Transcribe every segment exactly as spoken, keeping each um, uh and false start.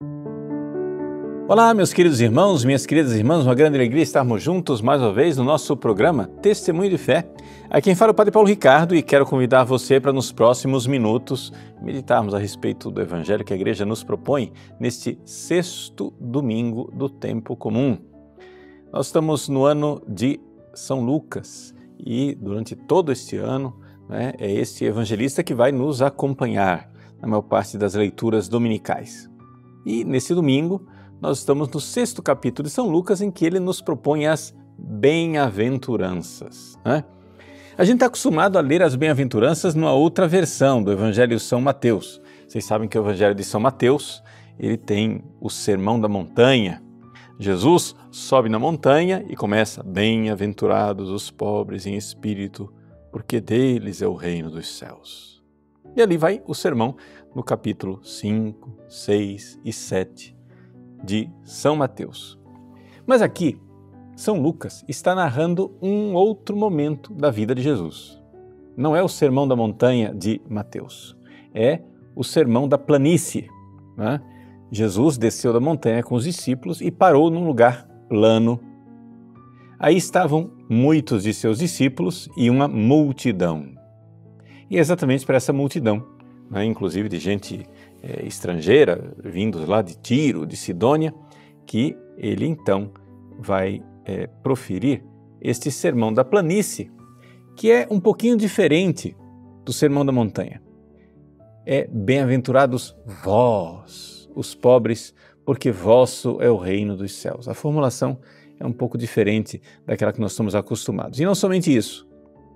Olá, meus queridos irmãos, minhas queridas irmãs, uma grande alegria estarmos juntos mais uma vez no nosso programa Testemunho de Fé. Aqui quem fala é o Padre Paulo Ricardo e quero convidar você para nos próximos minutos meditarmos a respeito do Evangelho que a Igreja nos propõe neste sexto domingo do tempo comum. Nós estamos no ano de São Lucas e durante todo este ano, né, é este evangelista que vai nos acompanhar na maior parte das leituras dominicais. E nesse domingo nós estamos no sexto capítulo de São Lucas, em que ele nos propõe as bem-aventuranças, né? A gente está acostumado a ler as bem-aventuranças numa outra versão do Evangelho de São Mateus. Vocês sabem que o Evangelho de São Mateus, ele tem o Sermão da Montanha. Jesus sobe na montanha e começa: bem-aventurados os pobres em espírito, porque deles é o reino dos céus. E ali vai o sermão no capítulo cinco, seis e sete de São Mateus. Mas aqui, São Lucas está narrando um outro momento da vida de Jesus. Não é o Sermão da Montanha de Mateus, é o Sermão da Planície, né? Jesus desceu da montanha com os discípulos e parou num lugar plano. Aí estavam muitos de seus discípulos e uma multidão. E é exatamente para essa multidão, né, inclusive de gente é, estrangeira, vindos lá de Tiro, de Sidônia, que ele então vai é, proferir este Sermão da Planície, que é um pouquinho diferente do Sermão da Montanha. É: bem-aventurados vós, os pobres, porque vosso é o reino dos céus. A formulação é um pouco diferente daquela que nós estamos acostumados. E não somente isso.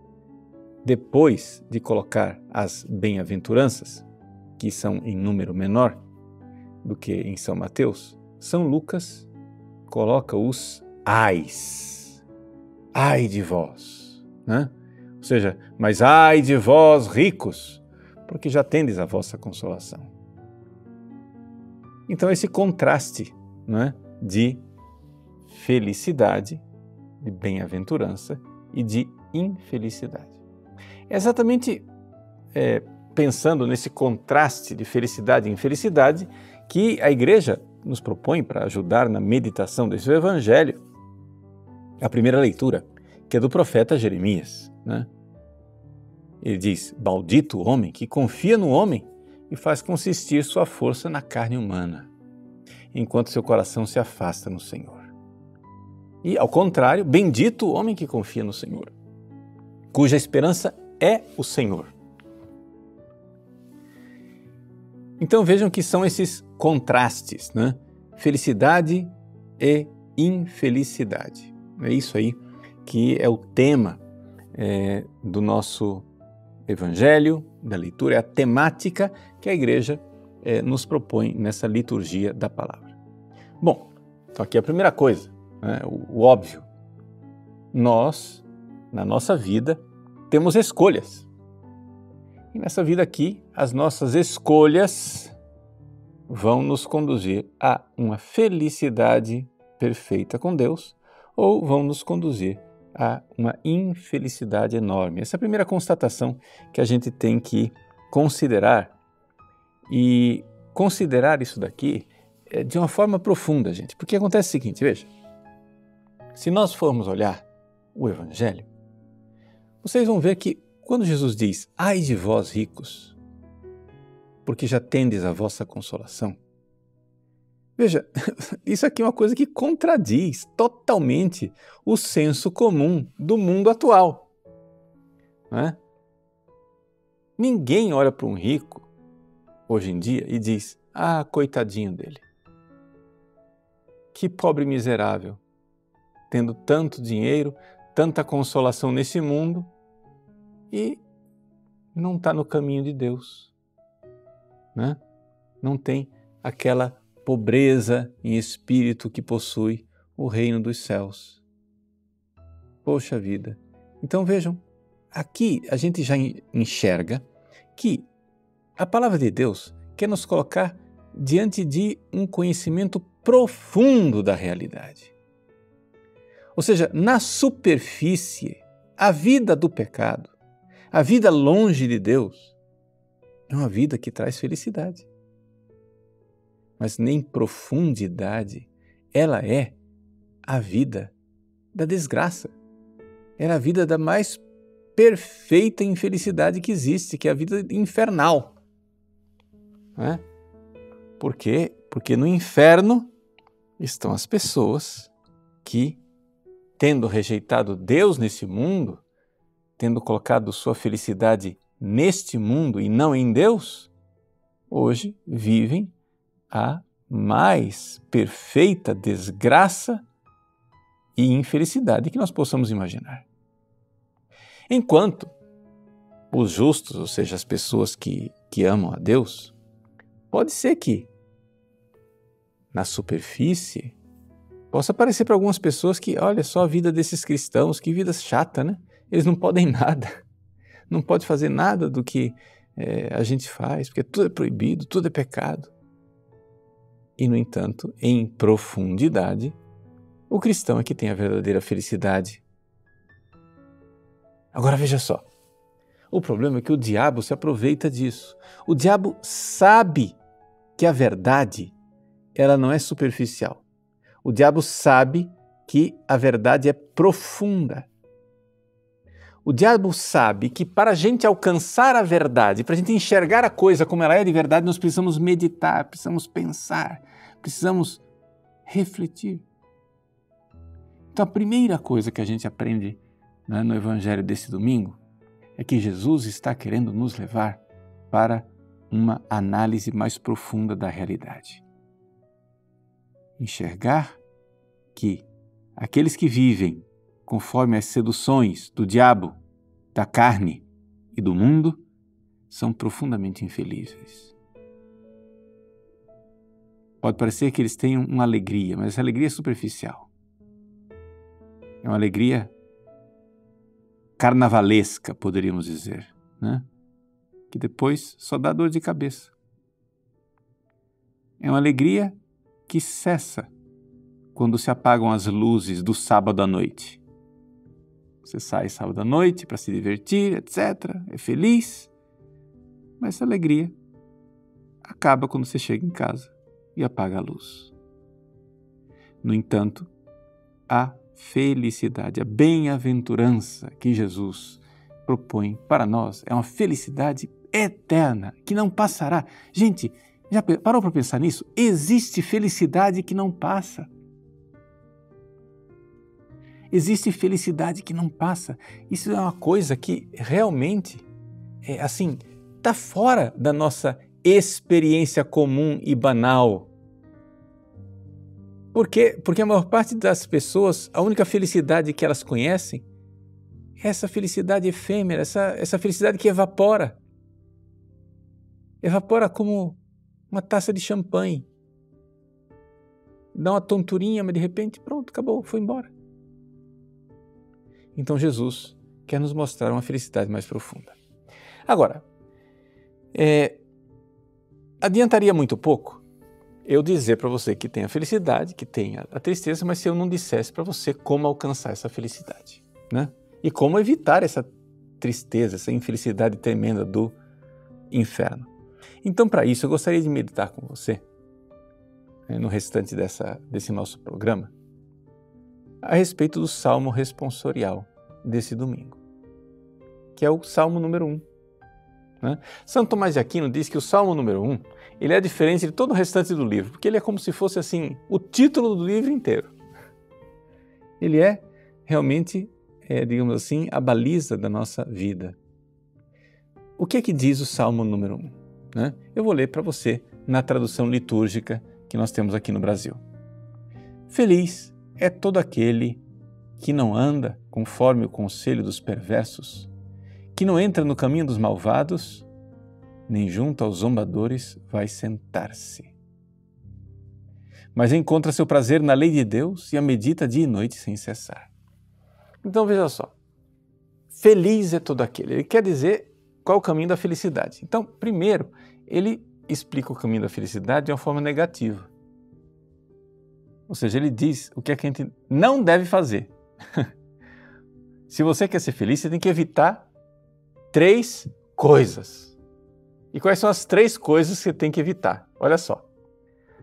Depois de colocar as bem-aventuranças, que são em número menor do que em São Mateus, São Lucas coloca os ais. Ai de vós, né? Ou seja, mas ai de vós ricos, porque já tendes a vossa consolação. Então esse contraste, né, de felicidade, de bem-aventurança e de infelicidade. É exatamente é, pensando nesse contraste de felicidade e infelicidade que a Igreja nos propõe para ajudar na meditação desse Evangelho a primeira leitura, que é do profeta Jeremias, né? Ele diz: maldito o homem que confia no homem e faz consistir sua força na carne humana, enquanto seu coração se afasta no Senhor. E, ao contrário, bendito o homem que confia no Senhor, cuja esperança é o Senhor. Então vejam que são esses contrastes, né? Felicidade e infelicidade. É isso aí que é o tema é, do nosso Evangelho, da leitura, é a temática que a Igreja é, nos propõe nessa liturgia da palavra. Bom, então aqui a primeira coisa, né, o, o óbvio. Nós, na nossa vida, temos escolhas. E nessa vida aqui, as nossas escolhas vão nos conduzir a uma felicidade perfeita com Deus ou vão nos conduzir a uma infelicidade enorme. Essa é a primeira constatação que a gente tem que considerar. E considerar isso daqui é de uma forma profunda, gente. Porque acontece o seguinte, veja. Se nós formos olhar o Evangelho, vocês vão ver que quando Jesus diz: ai de vós ricos, porque já tendes a vossa consolação. Veja, isso aqui é uma coisa que contradiz totalmente o senso comum do mundo atual, né? Ninguém olha para um rico hoje em dia e diz: ah, coitadinho dele. Que pobre miserável, tendo tanto dinheiro, tanta consolação nesse mundo e não está no caminho de Deus, né? Não tem aquela pobreza em espírito que possui o reino dos céus. Poxa vida! Então vejam, aqui a gente já enxerga que a palavra de Deus quer nos colocar diante de um conhecimento profundo da realidade. Ou seja, na superfície, a vida do pecado, a vida longe de Deus, é uma vida que traz felicidade. mas nem profundidade, ela é a vida da desgraça. Era a vida da mais perfeita infelicidade que existe, que é a vida infernal. Não é? Por quê? Porque no inferno estão as pessoas que, tendo rejeitado Deus nesse mundo, tendo colocado sua felicidade neste mundo e não em Deus, hoje vivem a mais perfeita desgraça e infelicidade que nós possamos imaginar. Enquanto os justos, ou seja, as pessoas que, que amam a Deus, pode ser que na superfície possa parecer para algumas pessoas que, olha só a vida desses cristãos, que vida chata, né? Eles não podem nada, não podem fazer nada do que é, a gente faz, porque tudo é proibido, tudo é pecado. E, no entanto, em profundidade, o cristão é que tem a verdadeira felicidade. Agora veja só, o problema é que o diabo se aproveita disso. O diabo sabe que a verdade, ela não é superficial. O diabo sabe que a verdade é profunda. O diabo sabe que para a gente alcançar a verdade, para a gente enxergar a coisa como ela é de verdade, nós precisamos meditar, precisamos pensar, precisamos refletir. Então a primeira coisa que a gente aprende, né, no Evangelho desse domingo é que Jesus está querendo nos levar para uma análise mais profunda da realidade. Enxergar que aqueles que vivem conforme as seduções do diabo, da carne e do mundo, são profundamente infelizes. Pode parecer que eles tenham uma alegria, mas essa alegria é superficial. É uma alegria carnavalesca, poderíamos dizer, né? Que depois só dá dor de cabeça. É uma alegria que cessa quando se apagam as luzes do sábado à noite. Você sai sábado à noite para se divertir, etcétera, é feliz, mas essa alegria acaba quando você chega em casa e apaga a luz. No entanto, a felicidade, a bem-aventurança que Jesus propõe para nós é uma felicidade eterna, que não passará. Gente, já parou para pensar nisso? Existe felicidade que não passa. Existe felicidade que não passa. Isso é uma coisa que realmente, é, assim, está fora da nossa experiência comum e banal. Por quê? Porque a maior parte das pessoas, a única felicidade que elas conhecem é essa felicidade efêmera, essa, essa felicidade que evapora. Evapora como uma taça de champanhe. Dá uma tonturinha, mas de repente, pronto, acabou, foi embora. Então Jesus quer nos mostrar uma felicidade mais profunda. Agora, é, adiantaria muito pouco eu dizer para você que tem a felicidade, que tem a tristeza, mas se eu não dissesse para você como alcançar essa felicidade, né? E como evitar essa tristeza, essa infelicidade tremenda do inferno. Então, para isso, eu gostaria de meditar com você, né, no restante dessa, desse nosso programa, a respeito do Salmo responsorial desse domingo, que é o Salmo número um. Né? Santo Tomás de Aquino diz que o Salmo número um, ele é diferente de todo o restante do livro, porque ele é como se fosse assim o título do livro inteiro. Ele é realmente, é, digamos assim, a baliza da nossa vida. O que é que diz o Salmo número um? Né? Eu vou ler para você na tradução litúrgica que nós temos aqui no Brasil. Feliz é todo aquele que não anda conforme o conselho dos perversos, que não entra no caminho dos malvados, nem junto aos zombadores vai sentar-se. Mas encontra seu prazer na lei de Deus e a medita dia e noite sem cessar. Então veja só, feliz é todo aquele. Ele quer dizer qual é o caminho da felicidade. Então, primeiro, ele explica o caminho da felicidade de uma forma negativa. Ou seja, ele diz o que, é que a gente não deve fazer. Se você quer ser feliz, você tem que evitar três coisas. E quais são as três coisas que você tem que evitar? Olha só.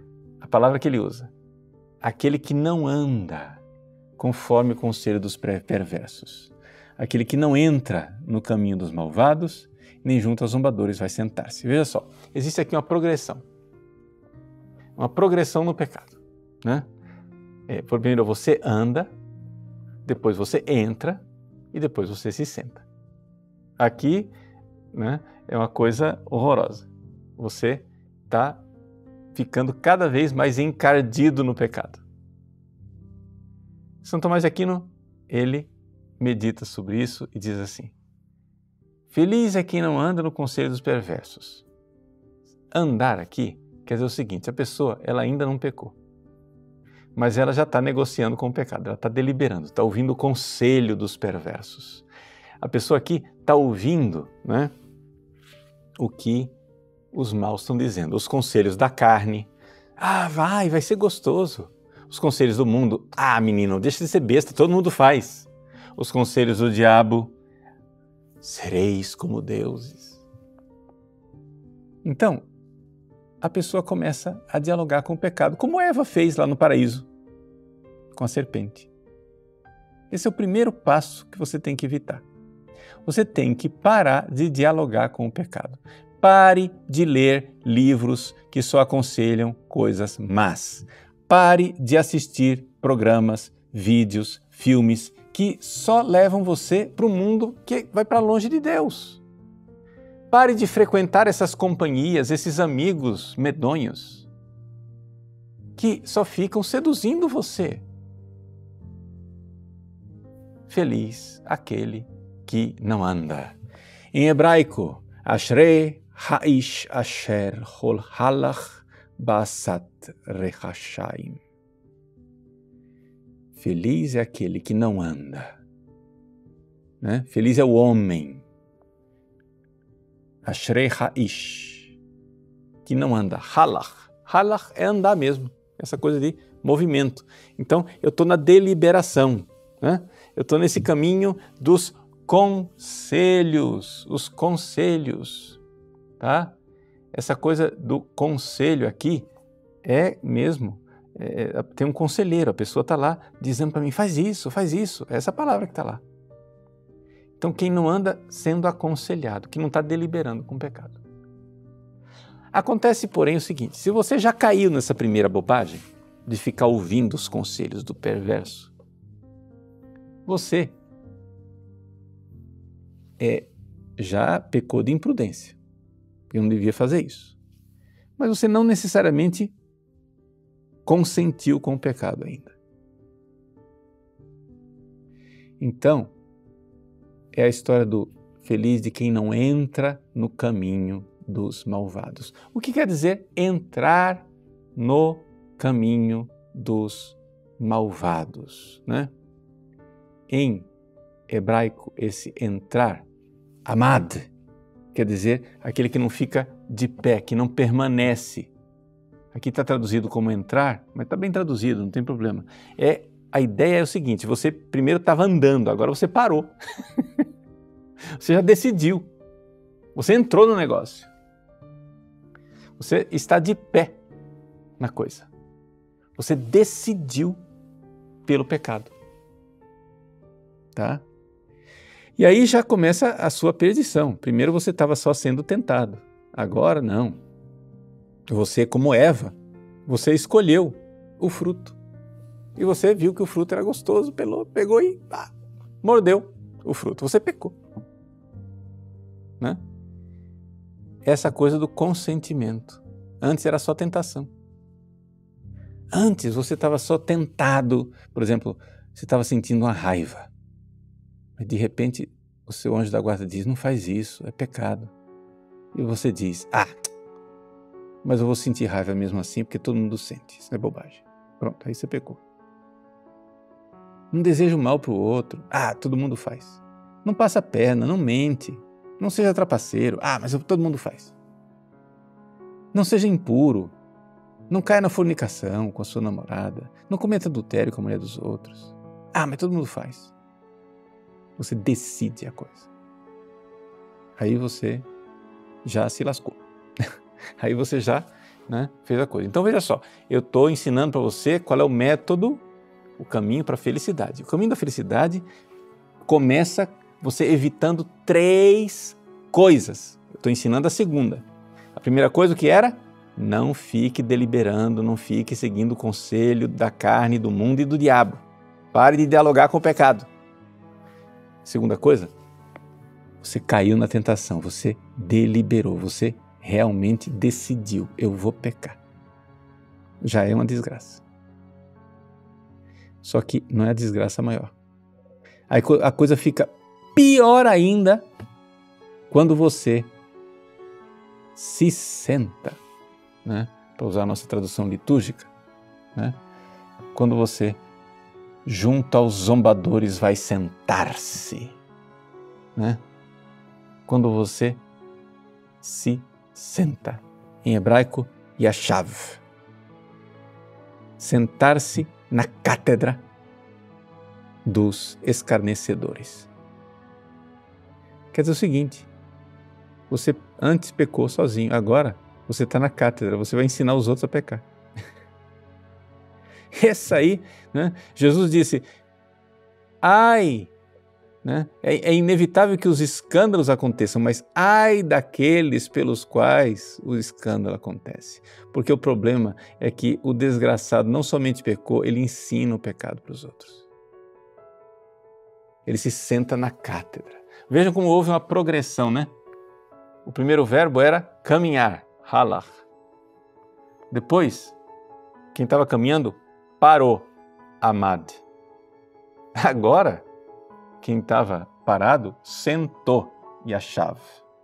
a palavra que ele usa, aquele que não anda conforme o conselho dos perversos, aquele que não entra no caminho dos malvados, nem junto aos zombadores vai sentar-se. Veja só, existe aqui uma progressão, uma progressão no pecado, né? É, primeiro você anda, depois você entra e depois você se senta. Aqui, né, é uma coisa horrorosa. Você está ficando cada vez mais encardido no pecado. São Tomás de Aquino, ele medita sobre isso e diz assim: feliz é quem não anda no conselho dos perversos. Andar aqui quer dizer o seguinte, a pessoa ela ainda não pecou, mas ela já está negociando com o pecado, ela está deliberando, está ouvindo o conselho dos perversos. A pessoa aqui está ouvindo, né, o que os maus estão dizendo, os conselhos da carne. Ah, vai, vai ser gostoso. Os conselhos do mundo. Ah, menino, deixa de ser besta, todo mundo faz. Os conselhos do diabo. Sereis como deuses. Então, a pessoa começa a dialogar com o pecado, como Eva fez lá no paraíso, com a serpente. Esse é o primeiro passo que você tem que evitar. Você tem que parar de dialogar com o pecado. Pare de ler livros que só aconselham coisas más. Pare de assistir programas, vídeos, filmes que só levam você para o mundo que vai para longe de Deus. Pare de frequentar essas companhias, esses amigos medonhos que só ficam seduzindo você. Feliz aquele que não anda. Em hebraico, Ashrei Haish Asher Hol Halach Basat Rechashaim. Feliz é aquele que não anda. Né? Feliz é o homem. Ashrei Haish, que não anda. Halach. Halach é andar mesmo. Essa coisa de movimento. Então, eu estou na deliberação. Né? Eu estou nesse caminho dos conselhos. Os conselhos. Tá? Essa coisa do conselho aqui é mesmo, é, tem um conselheiro, a pessoa está lá dizendo para mim, faz isso, faz isso, é essa palavra que está lá. Então quem não anda sendo aconselhado, que não está deliberando com o pecado. Acontece, porém, o seguinte, se você já caiu nessa primeira bobagem, de ficar ouvindo os conselhos do perverso, você é, já pecou de imprudência. Eu não devia fazer isso. Mas você não necessariamente consentiu com o pecado ainda. Então, é a história do feliz de quem não entra no caminho dos malvados. O que quer dizer entrar no caminho dos malvados, né? Em hebraico, esse entrar, amad, quer dizer aquele que não fica de pé, que não permanece. Aqui está traduzido como entrar, mas está bem traduzido, não tem problema. É, a ideia é o seguinte, você primeiro estava andando, agora você parou. Você já decidiu. Você entrou no negócio. Você está de pé na coisa. Você decidiu pelo pecado. Tá? E aí já começa a sua perdição. Primeiro você estava só sendo tentado. Agora não. Você, como Eva, você escolheu o fruto. E você viu que o fruto era gostoso, pelou, pegou e pá, mordeu o fruto. Você pecou. Né? Essa coisa do consentimento. Antes era só tentação. Antes você estava só tentado. Por exemplo, você estava sentindo uma raiva. Mas de repente o seu anjo da guarda diz, não faz isso, é pecado. E você diz, ah, mas eu vou sentir raiva mesmo assim, porque todo mundo sente, isso é bobagem. Pronto, aí você pecou. Não deseja o mal para o outro, ah, todo mundo faz. Não passa a perna, não mente, não seja trapaceiro, ah, mas todo mundo faz. Não seja impuro, não caia na fornicação com a sua namorada, não cometa adultério com a mulher dos outros. Ah, mas todo mundo faz. Você decide a coisa. Aí você já se lascou. Aí você já né? Fez a coisa. Então veja só, eu estou ensinando para você qual é o método, o caminho para a felicidade. O caminho da felicidade começa você evitando três coisas. Eu estou ensinando a segunda. A primeira coisa o que era? Não fique deliberando, não fique seguindo o conselho da carne, do mundo e do diabo. Pare de dialogar com o pecado. Segunda coisa, você caiu na tentação, você deliberou, você realmente decidiu, eu vou pecar. Já é uma desgraça. Só que não é a desgraça maior. Aí a coisa fica pior ainda quando você se senta, né? Para usar a nossa tradução litúrgica, né? Quando você, junto aos zombadores, vai sentar-se, né? Quando você se senta. Em hebraico, yashav. Sentar-se na cátedra dos escarnecedores. Quer dizer o seguinte, você antes pecou sozinho, agora você está na cátedra, você vai ensinar os outros a pecar. Essa aí, né? Jesus disse, ai, né? É, é inevitável que os escândalos aconteçam, mas ai daqueles pelos quais o escândalo acontece. Porque o problema é que o desgraçado não somente pecou, ele ensina o pecado para os outros. Ele se senta na cátedra. Vejam como houve uma progressão, né? O primeiro verbo era caminhar, halach. Depois, quem estava caminhando parou, amad. Agora, quem estava parado sentou, yashav.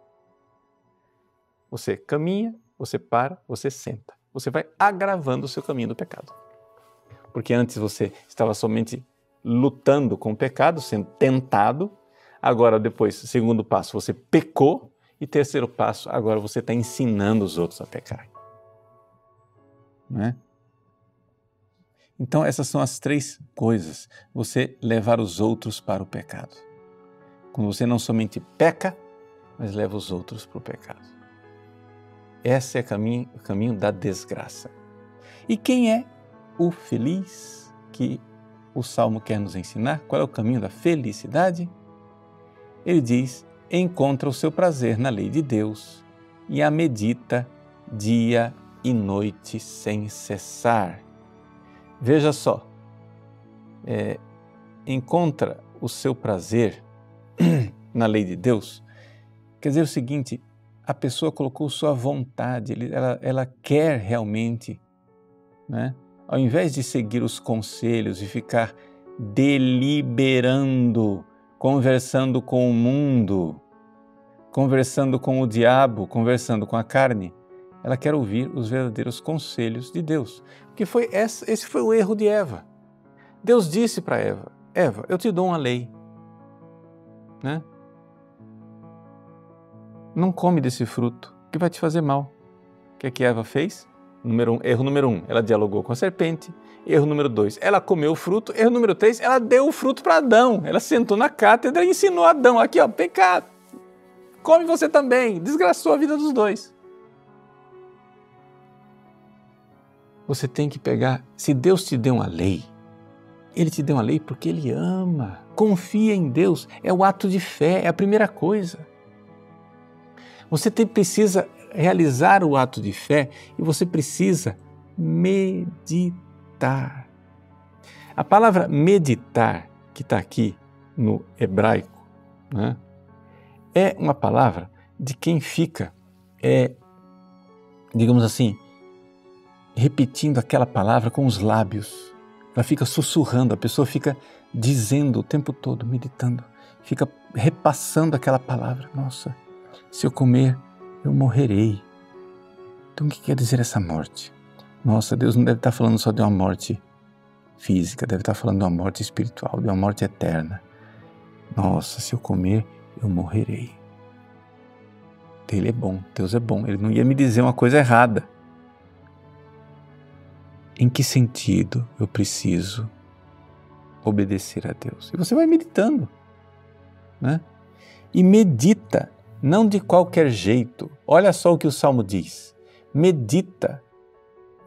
Você caminha, você para, você senta. Você vai agravando o seu caminho do pecado. Porque antes você estava somente lutando com o pecado, sendo tentado. Agora, depois, segundo passo, você pecou. E terceiro passo, agora você está ensinando os outros a pecar. Não é? Então, essas são as três coisas. Você levar os outros para o pecado. Quando você não somente peca, mas leva os outros para o pecado. Esse é o caminho, o caminho da desgraça. E quem é o feliz que o Salmo quer nos ensinar? Qual é o caminho da felicidade? Ele diz, encontra o seu prazer na lei de Deus e a medita dia e noite sem cessar. Veja só, é, encontra o seu prazer na lei de Deus, quer dizer o seguinte, a pessoa colocou sua vontade, ela, ela quer realmente, né? Ao invés de seguir os conselhos e ficar deliberando, conversando com o mundo, conversando com o diabo, conversando com a carne, ela quer ouvir os verdadeiros conselhos de Deus. Porque foi esse, esse foi o erro de Eva. Deus disse para Eva, Eva, eu te dou uma lei, né? Não come desse fruto, que vai te fazer mal. O que é que Eva fez? Número um, erro número um, ela dialogou com a serpente. Erro número dois, ela comeu o fruto. Erro número três, ela deu o fruto para Adão. Ela sentou na cátedra e ensinou a Adão, aqui ó, pecado. Come você também, desgraçou a vida dos dois. Você tem que pegar, se Deus te deu uma lei, Ele te deu uma lei porque Ele ama. Confia em Deus, é o ato de fé, é a primeira coisa. Você tem, precisa realizar o ato de fé e você precisa meditar. A palavra meditar, que está aqui no hebraico, né, é uma palavra de quem fica, é, digamos assim, repetindo aquela palavra com os lábios. Ela fica sussurrando, a pessoa fica dizendo o tempo todo, meditando, fica repassando aquela palavra. Nossa, se eu comer, eu morrerei. Então o que quer dizer essa morte? Nossa, Deus não deve estar falando só de uma morte física, deve estar falando de uma morte espiritual, de uma morte eterna. Nossa, se eu comer, eu morrerei. Ele é bom, Deus é bom, Ele não ia me dizer uma coisa errada. Em que sentido eu preciso obedecer a Deus? E você vai meditando, né? E medita, não de qualquer jeito. Olha só o que o Salmo diz. Medita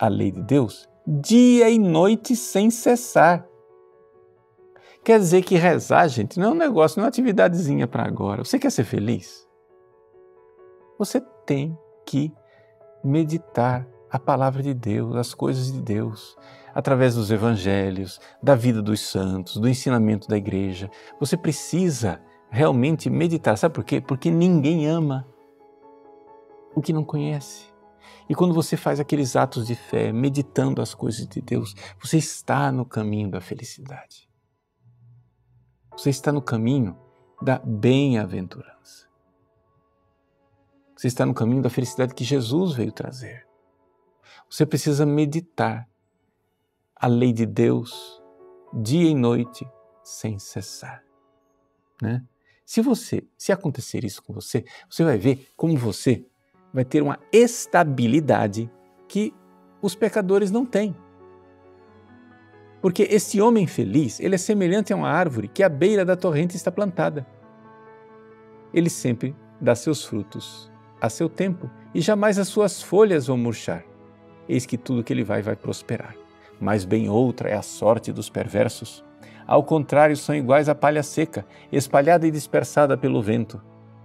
a lei de Deus dia e noite sem cessar. Quer dizer que rezar, gente, não é um negócio, não é uma atividadezinha para agora. Você quer ser feliz? Você tem que meditar a palavra de Deus, as coisas de Deus, através dos evangelhos, da vida dos santos, do ensinamento da igreja. Você precisa realmente meditar. Sabe por quê? Porque ninguém ama o que não conhece. E quando você faz aqueles atos de fé, meditando as coisas de Deus, você está no caminho da felicidade. Você está no caminho da bem-aventurança. Você está no caminho da felicidade que Jesus veio trazer. Você precisa meditar a lei de Deus dia e noite sem cessar, né? Se você, se acontecer isso com você, você vai ver como você vai ter uma estabilidade que os pecadores não têm. Porque esse homem feliz, ele é semelhante a uma árvore que à beira da torrente está plantada. Ele sempre dá seus frutos a seu tempo e jamais as suas folhas vão murchar. Eis que tudo que ele vai, vai prosperar. Mas bem outra é a sorte dos perversos. Ao contrário, são iguais à palha seca, espalhada e dispersada pelo vento.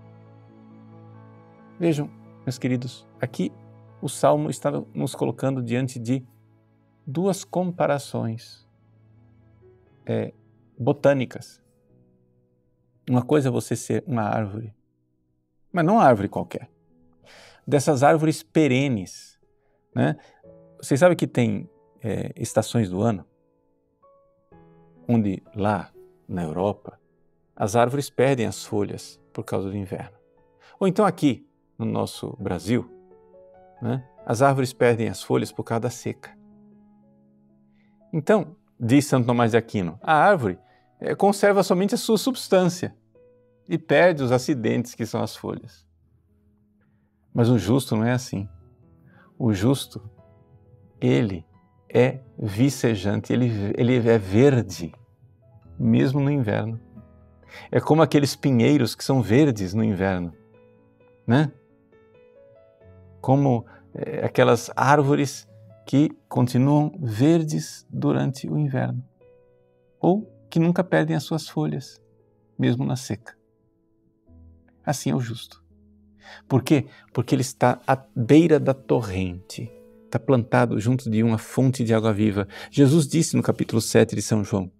Vejam, meus queridos, aqui o Salmo está nos colocando diante de duas comparações é, botânicas. Uma coisa é você ser uma árvore, mas não uma árvore qualquer. Dessas árvores perenes, né? Vocês sabem que tem é, estações do ano onde lá na Europa as árvores perdem as folhas por causa do inverno. Ou então aqui no nosso Brasil, né, as árvores perdem as folhas por causa da seca. Então, diz Santo Tomás de Aquino, a árvore é, conserva somente a sua substância e perde os acidentes que são as folhas. Mas o justo não é assim. O justo, ele é vicejante, ele, ele é verde, mesmo no inverno. É como aqueles pinheiros que são verdes no inverno, né? Como é, aquelas árvores que continuam verdes durante o inverno, ou que nunca perdem as suas folhas, mesmo na seca. Assim é o justo. Por quê? Porque ele está à beira da torrente, está plantado junto de uma fonte de água viva. Jesus disse no capítulo sete de São João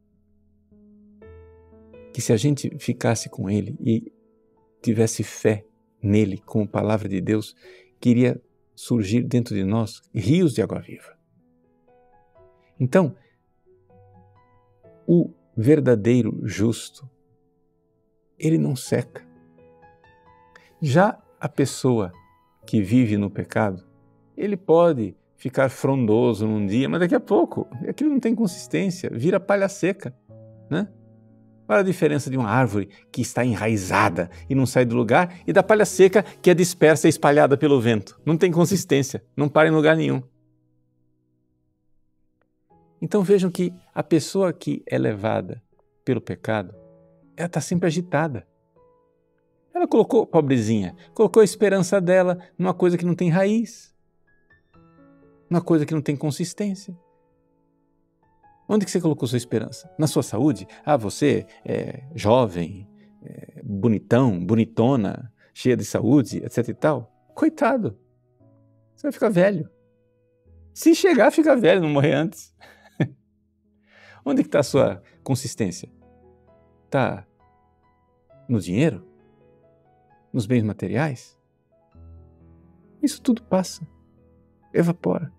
que se a gente ficasse com ele e tivesse fé nele, com a palavra de Deus, queria surgir dentro de nós rios de água viva. Então, o verdadeiro justo, ele não seca. Já a pessoa que vive no pecado, ele pode ficar frondoso num dia, mas daqui a pouco aquilo não tem consistência, vira palha seca, né? Olha a diferença de uma árvore que está enraizada e não sai do lugar e da palha seca que é dispersa e espalhada pelo vento. Não tem consistência, não para em lugar nenhum. Então vejam que a pessoa que é levada pelo pecado, ela está sempre agitada. Ela colocou, pobrezinha, colocou a esperança dela numa coisa que não tem raiz, numa coisa que não tem consistência. Onde que você colocou sua esperança? Na sua saúde? Ah, você é jovem, é bonitão, bonitona, cheia de saúde, etc e tal. Coitado, você vai ficar velho. Se chegar, fica velho, não morrer antes. Onde que está a sua consistência? Está no dinheiro? Nos bens materiais? Isso tudo passa, evapora.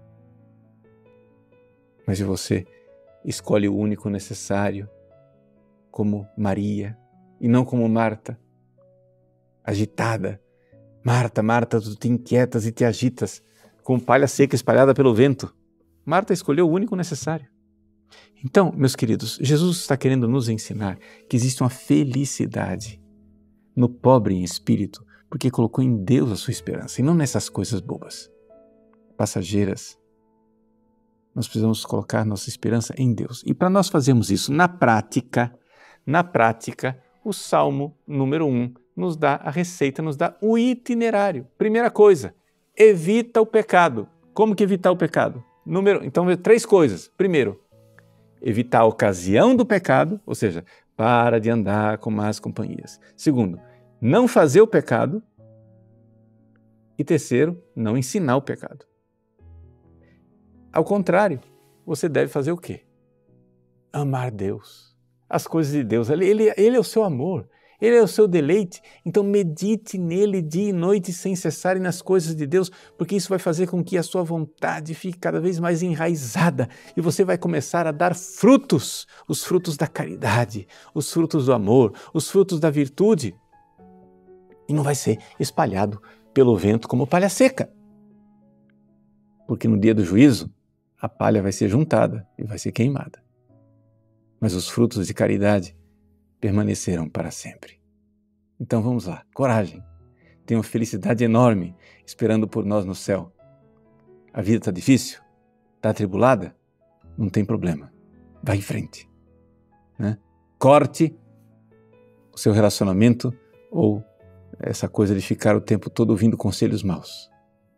Mas se você escolhe o único necessário, como Maria, e não como Marta, agitada. Marta, Marta, tu te inquietas e te agitas, como palha seca espalhada pelo vento. Marta escolheu o único necessário. Então, meus queridos, Jesus está querendo nos ensinar que existe uma felicidade no pobre em espírito, porque colocou em Deus a sua esperança, e não nessas coisas bobas, passageiras. Nós precisamos colocar nossa esperança em Deus. E para nós fazermos isso na prática, na prática, o Salmo número um nos dá a receita, nos dá o itinerário. Primeira coisa, evita o pecado. Como que evitar o pecado? Número, então, três coisas. Primeiro, evitar a ocasião do pecado, ou seja, para de andar com más companhias. Segundo, não fazer o pecado. E terceiro, não ensinar o pecado. Ao contrário, você deve fazer o quê? Amar Deus, as coisas de Deus. Ele, ele, ele é o seu amor, Ele é o seu deleite. Então medite nele dia e noite sem cessar e nas coisas de Deus, porque isso vai fazer com que a sua vontade fique cada vez mais enraizada e você vai começar a dar frutos, os frutos da caridade, os frutos do amor, os frutos da virtude. E não vai ser espalhado pelo vento como palha seca. Porque no dia do juízo, a palha vai ser juntada e vai ser queimada. Mas os frutos de caridade permanecerão para sempre. Então vamos lá, coragem. Tem uma felicidade enorme esperando por nós no céu. A vida está difícil? Está atribulada? Não tem problema. Vai em frente. Né? Corte o seu relacionamento ou essa coisa de ficar o tempo todo ouvindo conselhos maus.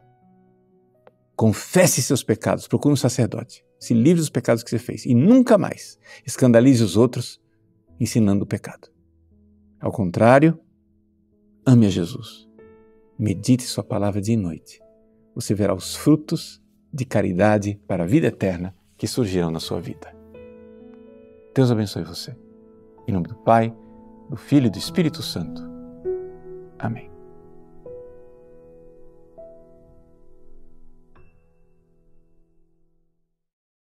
Confesse seus pecados, procure um sacerdote, se livre dos pecados que você fez e nunca mais escandalize os outros ensinando o pecado. Ao contrário, ame a Jesus. Medite sua palavra dia e noite. Você verá os frutos de caridade para a vida eterna que surgirão na sua vida. Deus abençoe você. Em nome do Pai, do Filho e do Espírito Santo. Amém.